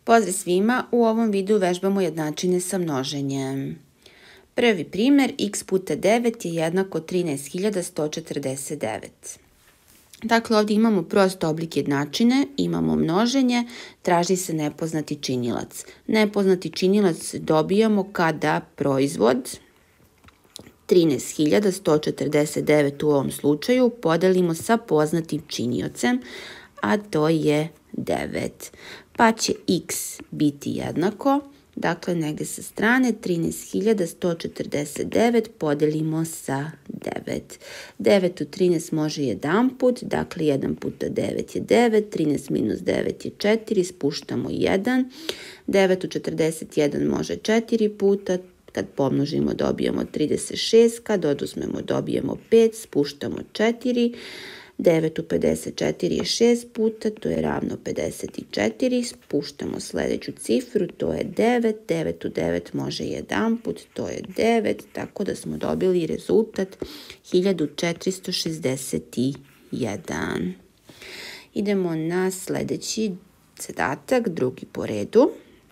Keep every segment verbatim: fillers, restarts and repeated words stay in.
Pozdrav svima, u ovom videu vežbamo jednačine sa množenjem. Prvi primer, x puta devet je jednako trinaest hiljada sto četrdeset devet. Dakle, ovdje imamo prost oblik jednačine, imamo množenje, traži se nepoznati činilac. Nepoznati činilac dobijamo kada proizvod trinaest hiljada sto četrdeset devet u ovom slučaju podelimo sa poznatim činiocem, a to je devet. Pa će x biti jednako, dakle negdje sa strane trinaest hiljada sto četrdeset devet podelimo sa devet. devet u trinaest može jedan put, dakle jedan puta devet je devet, trinaest minus devet je četiri, spuštamo jedan. devet u četrdeset jedan može četiri puta, kad pomnožimo dobijemo trideset šest, kad oduzmemo dobijemo pet, spuštamo četiri. devet u pedeset četiri je šest puta, to je ravno pedeset četiri, spuštamo sljedeću cifru, to je devet, devet u devet može jedan put, to je devet, tako da smo dobili rezultat hiljadu četiristo šezdeset jedan. Idemo na sljedeći zadatak, drugi po redu.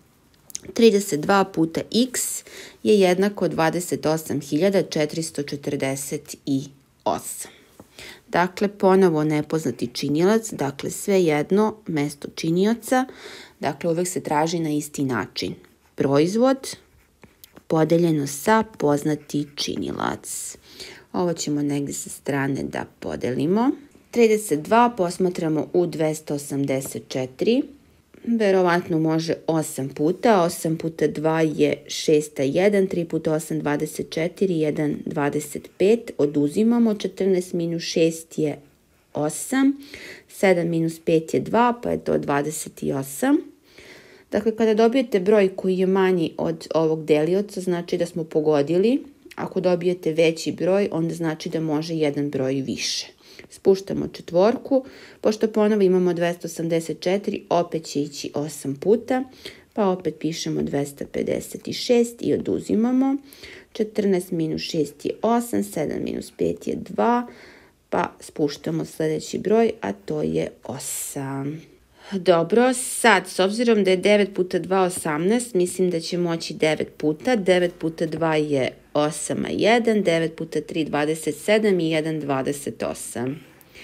trideset dva puta x je jednako dvadeset osam hiljada četiristo četrdeset osam. Dakle, ponovo nepoznati činilac, dakle svejedno mesto činioca, dakle uvek se traži na isti način. Proizvod podeljeno sa poznati činilac. Ovo ćemo negdje sa strane da podelimo. trideset dva posmatramo u dvesta osamdeset četiri. Verovatno može osam puta, osam puta dva je šest, jedan, tri puta osam dvadeset četiri, jedan dvadeset pet, oduzimamo, četrnaest minus šest je osam, sedam minus pet je dva, pa je to dvadeset osam. Dakle, kada dobijete broj koji je manji od ovog delioca, znači da smo pogodili. Ako dobijete veći broj, onda znači da može jedan broj više. Spuštamo četvorku, pošto ponovo imamo dvesta osamdeset četiri, opet će ići osam puta, pa opet pišemo dvesta pedeset šest i oduzimamo. četrnaest minus šest je osam, sedam minus pet je dva, pa spuštamo sljedeći broj, a to je osam. Dobro, sad, s obzirom da je devet puta dva osamnaest, mislim da će moći devet puta. devet puta dva je osam, a jedan, devet puta tri dvadeset sedam i jedan dvadeset osam.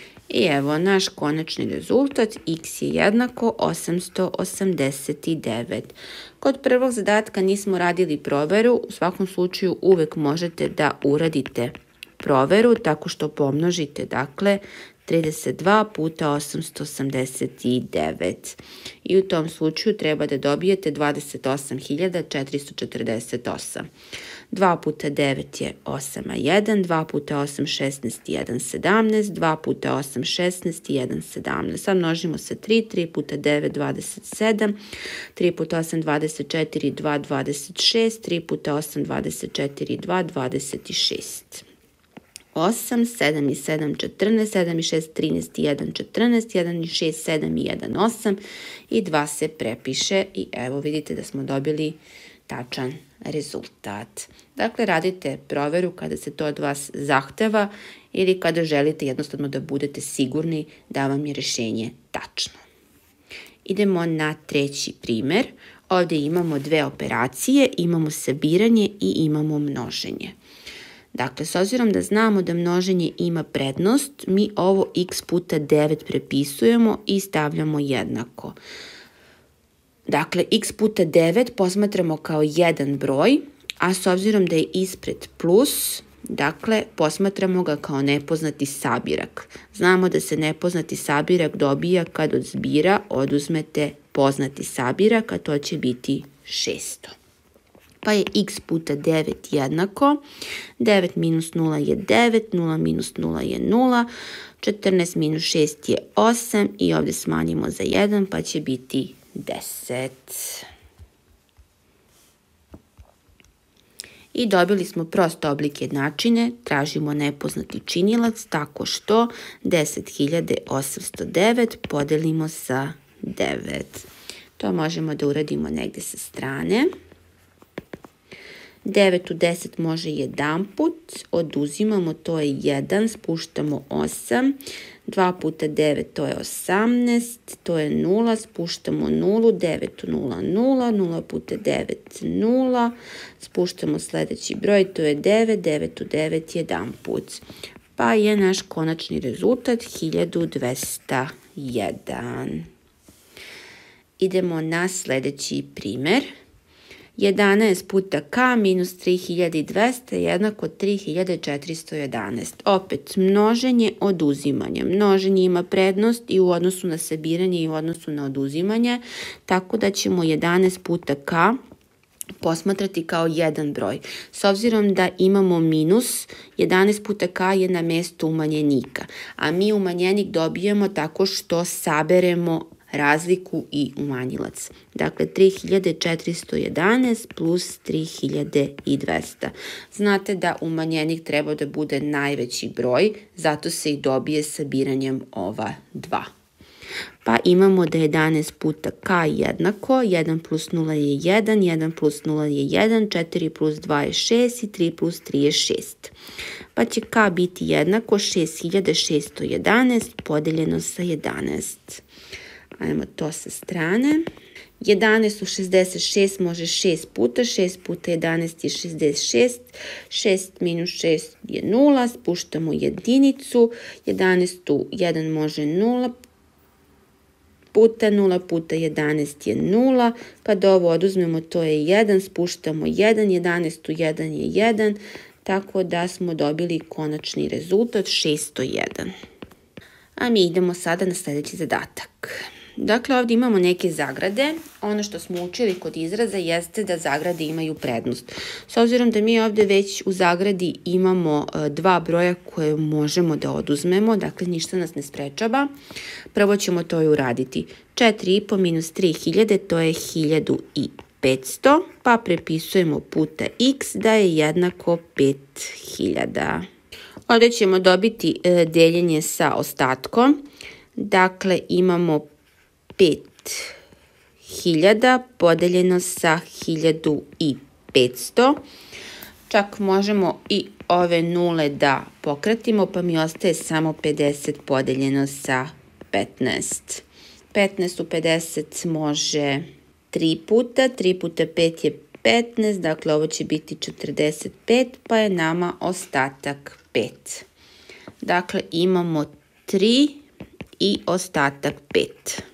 I evo naš konačni rezultat, x je jednako osamsto osamdeset devet. Kod prvog zadatka nismo radili proveru, u svakom slučaju uvek možete da uradite proveru tako što pomnožite, dakle, trideset dva puta osamsto osamdeset devet. I u tom slučaju treba da dobijete dvadeset osam hiljada četiristo četrdeset osam. dva puta devet je osam, a jedan, dva puta osam šesnaest, jedan sedamnaest, dva puta osam šesnaest, jedan sedamnaest. Sad množimo sa tri, tri puta devet dvadeset sedam, tri puta osam dvadeset četiri, dva dvadeset šest, tri puta osam dvadeset četiri, dva dvadeset šest. osam, sedam i sedam, četrnaest, sedam i šest, trinaest, jedan, četrnaest, jedan i šest, sedam i jedan, osam i dva se prepiše i evo vidite da smo dobili tačan rezultat. Dakle, radite proveru kada se to od vas zahteva ili kada želite jednostavno da budete sigurni da vam je rješenje tačno. Idemo na treći primer. Ovdje imamo dve operacije, imamo sabiranje i imamo množenje. Dakle, s obzirom da znamo da množenje ima prednost, mi ovo x puta devet prepisujemo i stavljamo jednako. Dakle, x puta devet posmatramo kao jedan broj, a s obzirom da je ispred plus, dakle, posmatramo ga kao nepoznati sabirak. Znamo da se nepoznati sabirak dobija kad od zbira oduzmete poznati sabirak, a to će biti šesto. Pa je x puta devet jednako, devet minus nula je devet, nula minus nula je nula, četrnaest minus šest je osam i ovdje smanjimo za jedan pa će biti deset. I dobili smo prost oblik jednačine, tražimo nepoznati činilac tako što deset hiljada osamsto devet podelimo sa devet. To možemo da uradimo negdje sa strane. devet u deset može jedan put, oduzimamo, to je jedan, spuštamo osam, dva puta devet to je osamnaest, to je nula, spuštamo nulu, devet u nula, nula, nula puta devet, nula, spuštamo sljedeći broj, to je devet, devet u devet, jedan put. Pa je naš konačni rezultat hiljadu dvesta jedan. Idemo na sljedeći primjer. jedanaest puta k minus tri hiljade dvesta je jednako tri hiljade četiristo jedanaest. Opet, množenje, oduzimanje. Množenje ima prednost i u odnosu na sabiranje i u odnosu na oduzimanje, tako da ćemo jedanaest puta k posmatrati kao jedan broj. S obzirom da imamo minus, jedanaest puta k je na mjestu umanjenika, a mi umanjenik dobijemo tako što saberemo razliku i umanjilac. Dakle, tri hiljade četiristo jedanaest plus tri hiljade dvesta. Znate da umanjenik treba da bude najveći broj, zato se i dobije sabiranjem ova dva. Pa imamo da jedanaest puta k jednako, jedan plus nula je jedan, jedan plus nula je jedan, četiri plus dva je šest i tri plus tri je šest. Pa će k biti jednako šest hiljada šesto jedanaest podeljeno sa jedanaest. Ajmo to sa strane. jedanaest u šezdeset šest može šest puta, šest puta jedanaest je šezdeset šest, šest minus šest je nula, spuštamo jedinicu, jedanaest u jedan može nula puta, nula puta jedanaest je nula, kad ovo oduzmemo to je jedan, spuštamo jedan, jedanaest u jedan je jedan, tako da smo dobili konačni rezultat šesto jedan. A mi idemo sada na sljedeći zadatak. Dakle, ovdje imamo neke zagrade. Ono što smo učili kod izraza jeste da zagrade imaju prednost. S obzirom da mi ovdje već u zagradi imamo dva broja koje možemo da oduzmemo, dakle ništa nas ne sprečava, prvo ćemo to i uraditi. četiri i po minus tri hiljade, to je hiljadu petsto, pa prepisujemo puta x da je jednako pet hiljada. Ovdje ćemo dobiti deljenje sa ostatkom, dakle imamo pet hiljada podeljeno sa hiljadu petsto. Čak možemo i ove nule da pokratimo, pa mi ostaje samo pedeset podeljeno sa petnaest. petnaest u pedeset može tri puta, tri puta pet je petnaest, dakle ovo će biti četrdeset pet, pa je nama ostatak pet. Dakle, imamo tri i ostatak pet.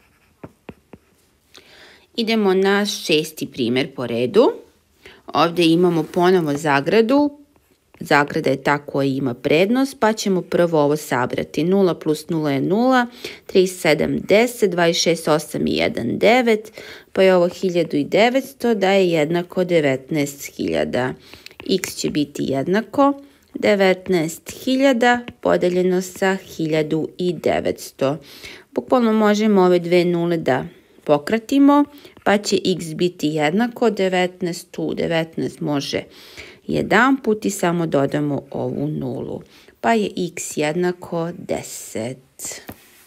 Idemo na šesti primjer po redu. Ovdje imamo ponovo zagradu. Zagrada je ta koja ima prednost, pa ćemo prvo ovo sabrati. nula plus nula je nula, tri, sedam, deset, dvadeset šest, osam i jedan, devet, pa je ovo hiljadu devetsto da je jednako devetnaest hiljada. X će biti jednako devetnaest hiljada podeljeno sa hiljadu devetsto. Bukvalno možemo ove dve nule da pokratimo, pa će x biti jednako devetnaest u devetnaest može jedan put i samo dodamo ovu nulu. Pa je x jednako deset.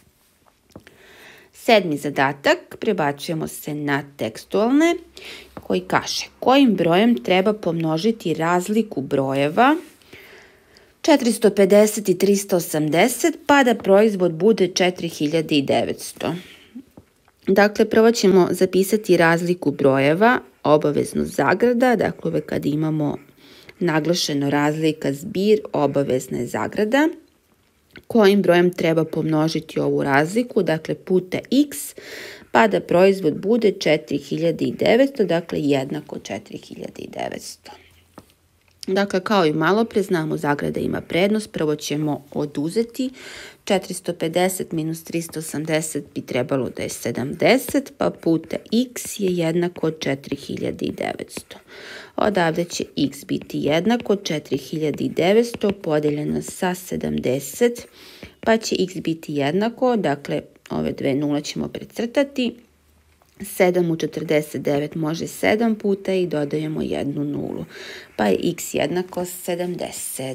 Sedmi zadatak, prebacujemo se na tekstualne, koji kaže kojim brojem treba pomnožiti razliku brojeva četiristo pedeset i tristo osamdeset pa da proizvod bude četiri hiljade devetsto. Dakle, prvo ćemo zapisati razliku brojeva, obavezno zagrada, dakle uvek kad imamo naglašeno razlika zbir, obavezna je zagrada. Kojim brojem treba pomnožiti ovu razliku, dakle puta x, pa da proizvod bude četiri hiljade devetsto, dakle jednako četiri hiljade devetsto. Dakle, kao i malo pre, znamo zagrada ima prednost, prvo ćemo oduzeti četiristo pedeset minus tristo osamdeset bi trebalo da je sedamdeset, pa puta x je jednako četiri hiljade devetsto. Odavde će x biti jednako četiri hiljade devetsto podeljeno sa sedamdeset, pa će x biti jednako, dakle ove dve nule ćemo precrtati, sedam u četrdeset devet može sedam puta i dodajemo jednu nulu, pa je x jednako sedamdeset.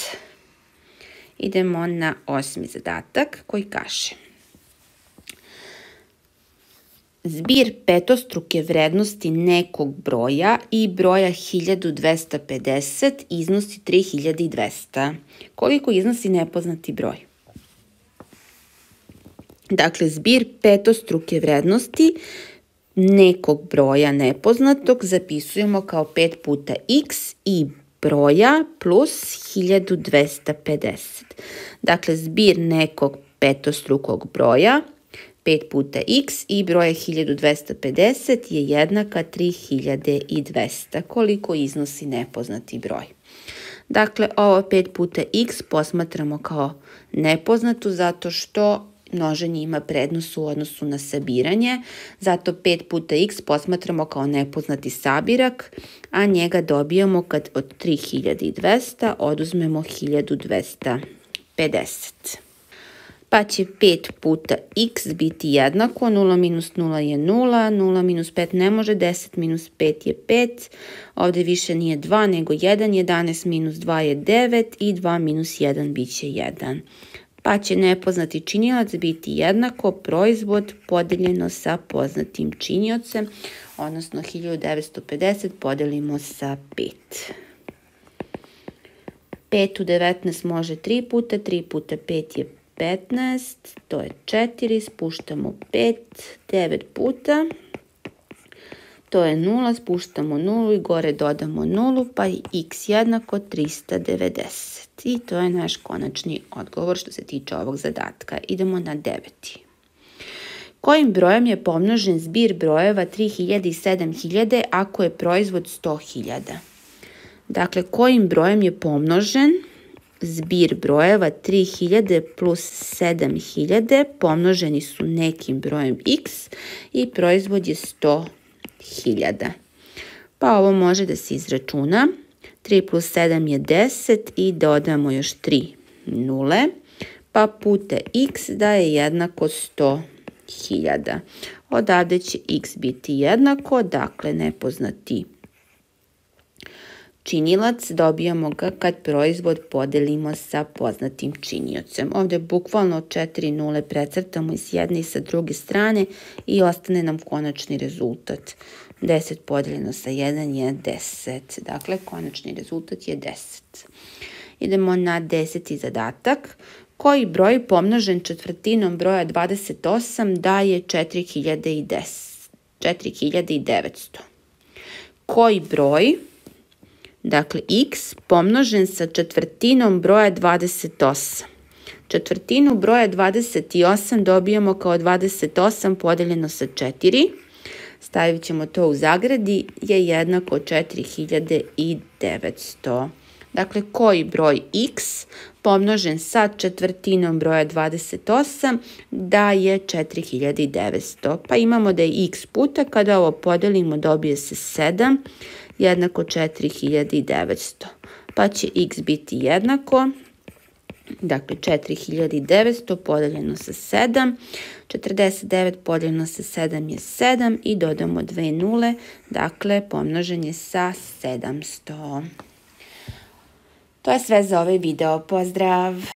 Idemo na osmi zadatak koji kaže Zbir petostruke vrednosti nekog broja i broja hiljadu dvesta pedeset iznosi tri hiljade dvesta. Koliko iznosi nepoznati broj? Dakle, zbir petostruke vrednosti nekog broja nepoznatog zapisujemo kao pet puta x i broja plus hiljadu dvesta pedeset. Dakle, zbir nekog petostrukog broja pet puta x i broja hiljadu dvesta pedeset je jednaka tri hiljade dvesta. Koliko iznosi nepoznati broj? Dakle, ovo pet puta x posmatramo kao nepoznatu zato što množenje ima prednost u odnosu na sabiranje, zato pet puta x posmatramo kao nepoznati sabirak, a njega dobijamo kad od tri hiljade dvesta oduzmemo hiljadu dvesta pedeset. Pa će pet puta x biti jednako, nula minus nula je nula, nula minus pet ne može, deset minus pet je pet, ovde više nije dva nego jedan, jedanaest minus dva je devet i dva minus jedan bit će jedan. Pa će nepoznati činilac biti jednako proizvod podeljeno sa poznatim činiocem, odnosno hiljadu devetsto pedeset podelimo sa pet. pet u devetnaest može tri puta, tri puta pet je petnaest, to je četiri, spuštamo pet, devet puta, to je nula, spuštamo nulu i gore dodamo nulu, pa je x jednako trista devedeset. I to je naš konačni odgovor što se tiče ovog zadatka. Idemo na deveti. Kojim brojem je pomnožen zbir brojeva tri hiljade i sedam hiljada ako je proizvod sto hiljada? Dakle, kojim brojem je pomnožen zbir brojeva tri hiljade plus sedam hiljada pomnoženi su nekim brojem x i proizvod je sto hiljada. Pa ovo može da se izračuna. tri plus sedam je deset i dodamo još tri nule, pa puta x da je jednako sto hiljada. Odavde će x biti jednako, dakle nepoznati činilac, dobijamo ga kad proizvod podelimo sa poznatim činiocem. Ovde bukvalno četiri nule precrtamo i s jedne i sa druge strane i ostane nam konačni rezultat. deset podeljeno sa jedan je deset. Dakle, konačni rezultat je deset. Idemo na deseti zadatak. Koji broj pomnožen četvrtinom broja dvadeset osam daje četiri hiljade devetsto? Koji broj, dakle x, pomnožen sa četvrtinom broja dvadeset osam? Četvrtinu broja dvadeset osam dobijamo kao dvadeset osam podeljeno sa četiri. Stavit ćemo to u zagradi, je jednako četiri hiljade devetsto. Dakle, koji broj x pomnožen sa četvrtinom broja dvadeset osam daje četiri hiljade devetsto. Pa imamo da je x puta, kada ovo podelimo dobije se sedam, jednako četiri hiljade devetsto. Pa će x biti jednako, dakle četiri hiljade devetsto podeljeno sa sedam, četrdeset devet podeljeno sa sedam je sedam i dodamo dve nule, dakle pomnožen je sa sedamsto. To je sve za ovaj video. Pozdrav!